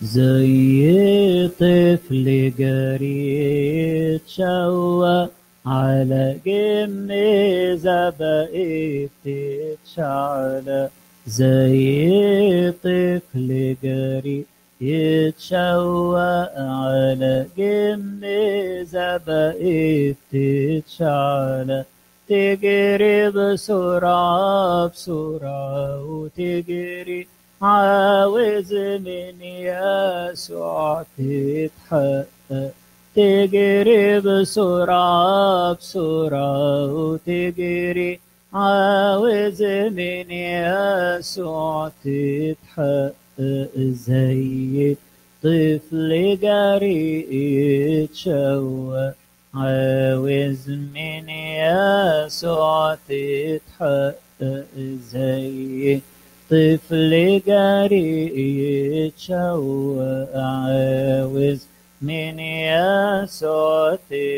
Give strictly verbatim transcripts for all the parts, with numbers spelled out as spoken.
زي طفل جري تشوق على جميزة بقيت تتشعلق، زي طفل جري يتشوق على جميزة بقيت تتشعلق، تجري بسرعة بسرعة وتجري عاوز من يسوع تتحقق، تجري بسرعة بسرعة وتجري عاوز من يسوع تتحقق، زي طفل جري يتشوق عاوز من يسوع تتحقق، زي طفل جري يتشوق عاوز من يسوع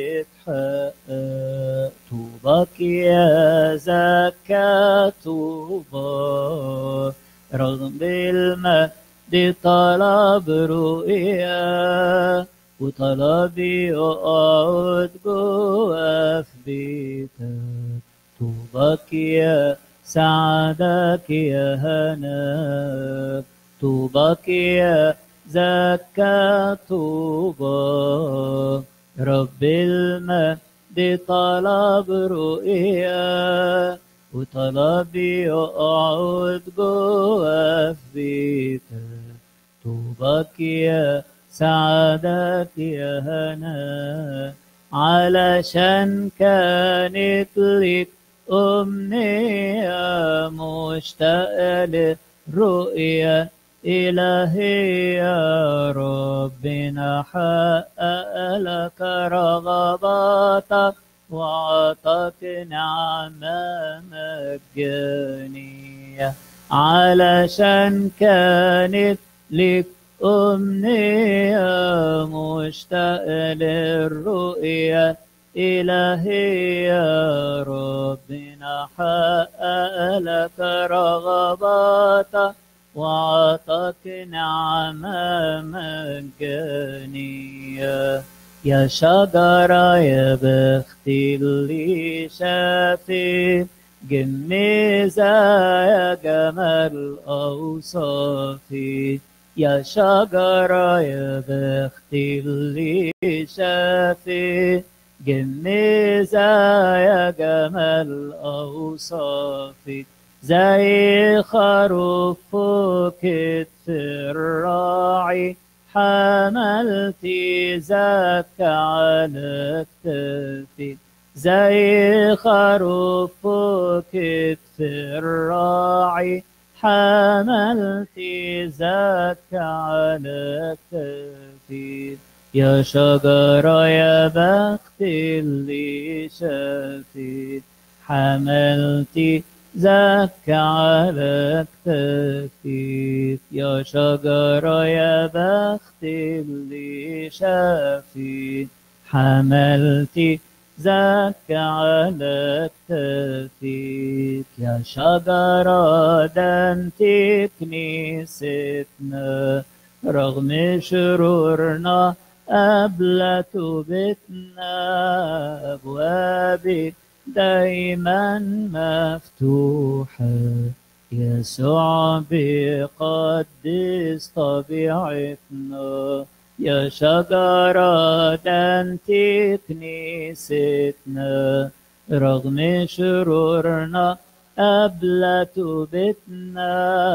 تتحقق. طوبك يا زكا طوبى، رغم المجد طلب رؤيا وطلب يقعد جوا في بيتك. طوبك يا سعدك يا هناك، طوبك يا زكا طوبى، رب المجد طلب رؤيا وطلب يقعد جوا في بيتك. طوبك يا سعدك يا هناك، علشان كانت لك أمنية مشتاقة لرؤية إلهية، ربنا حقق لك رغباتك وعطاك نعمة مجانية، علشان كانت لك أمنية مشتاقة للرؤية إلهية، ربنا حقق لك رغباتك وعطاك نعمة مجانية. يا شجرة يا بخت اللي شافت جميزة يا جمال أوصافي، يا شجرة يا بخت اللي شافت جميزة يا جمال أوصافك، زي خروف فوق كتف الراعي حملتي زكا على كتفك، زي خروف فوق كتف الراعي حملتي زكا على كتفك. يا شجرة يا بخت اللي شافت حملتي زكا على كتفك، يا شجرة يا بخت اللي شافت حملتي زكا على كتفك. يا شجرة ده انت كنيستنا رغم شرورنا قبل توبتنا، أبوابك دايما مفتوحة، يسوع بيقدس طبيعتنا. يا شجرة ده انت كنيستنا رغم شرورنا قبل توبتنا،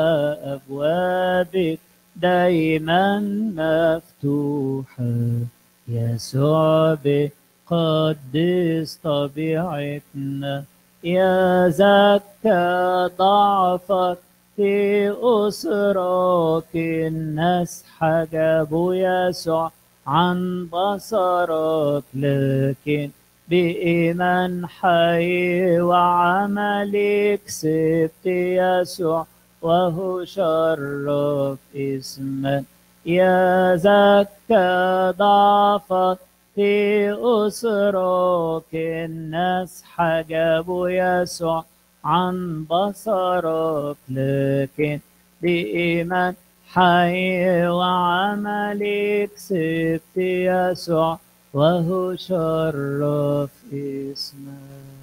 أبوابك دايما مفتوحة، يسوع بيقدس طبيعتنا. يا زكا ضعفك في أسرك، الناس حجبوا يسوع عن بصرك، لكن بإيمان حي وعملك كسبت يسوع وهو شرف اسمك. يا زكا ضعفك في أسرك، الناس حجبوا يسوع عن بصرك، لكن بإيمان حي وعملي كسبت يسوع وهو شرف اسمك.